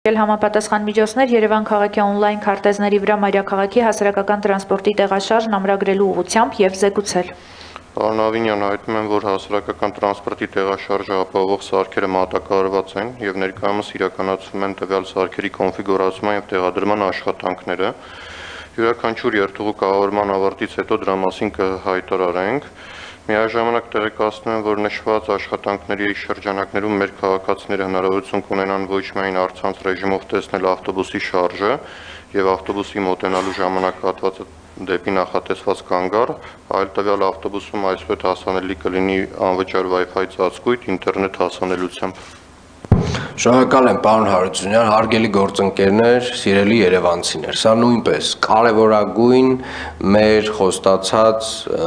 Համապատասխան միջոցներ Երևան քաղաքի օնլայն քարտեզների վրա մայրաքաղաքի հասարակական տրանսպորտի տեղաշարժն ամրագրելու ուղղությամբ և զեկուցել։ Պարոն Ավինյան, հայտնում եմ, որ հասարակական տրանսպորտի տեղաշարժը ապահովող սարքերը մատակարարված են և ներկայումս իրականացվում են տվյալ սարքերի կոնֆիգուրացման և տեղադրման աշխատանքները։ Յուրաքանչյուր երթուղու կառավարման ավարտից հետո դրա մասին կհայտարարենք։ Միաժամանակ տեղեկացնում եմ, որ նշված աշխատանքների շրջանակներում մեր քաղաքացիները հնարավորություն կունենան ոչ միայն առցանց ռեժիմով տեսնել ավտոբուսի շարժը և ավտոբուսի մոտենալու ժամանակահատվածը դեպի նախատեսված կանգառ, այլ տվյալ ավտոբուսում այսուհետ հասանելի կլինի անվճար Wi-Fi ծածկույթ ինտերնետ հասանելիությամբ։ Շնորհակալ եմ, պարոն Հարությունյան, հարգելի գործընկերներ, սիրելի երևանցիներ, սա նույնպես կարևորագույն մեր խոստացած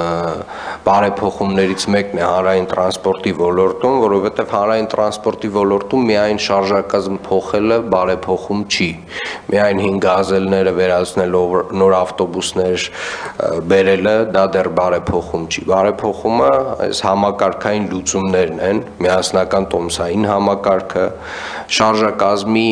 բարեփոխումներից մեկն է հանրային տրանսպորտի ոլորտում, որովհետև հանրային տրանսպորտի ոլորտում միայն շարժակազմ փոխելը բարեփոխում չի, միայն 5 գազելները վերացնելով նոր ավտոբուսներ բերելը դա դեռ բարեփոխում չի, բարեփոխումը այս համակարգային լուծումներն են, միասնական տոմսային համակարգը, շարժակազմի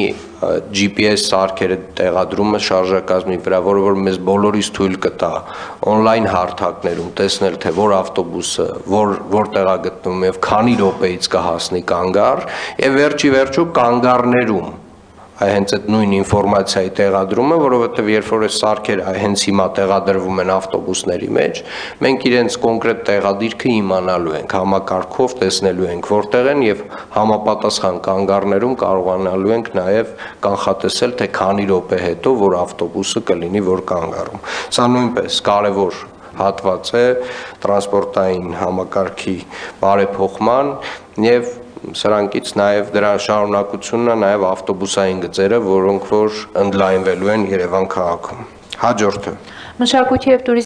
GPS սարքերը տեղադրումը շարժակազմի վրա, որը մեզ բոլորիս թույլ կտա օնլայն հարթակներում տեսնել, թե որ ավտոբուսը որտեղ է գտնվում եւ քանի րոպեից կհասնի կանգառ եւ վերջի վերջո կանգառներում հենց այդ նույն ինֆորմացիայի տեղադրումը, որովհետև երբ որ այս սարքերը հենց հիմա տեղադրվում են ավտոբուսների մեջ, մենք իրենց կոնկրետ տեղադիրքը իմանալու ենք, համակարգով տեսնելու ենք որտեղ են եւ համապատասխան կանգառներում կարողանալու ենք նաեւ կանխատեսել, թե քանի րոպե հետո որ ավտոբուսը կլինի որ կանգառում։ Սա նույնպես կարևոր հատված է տրանսպորտային համակարգի բարեփոխման եւ սրանքից նաև դրա շարունակությունն է նաև ավտոբուսային գծերը, որոնք որ ընդլայնվելու են Երևան քաղաքում։ Հաջորդը Մշակույթի և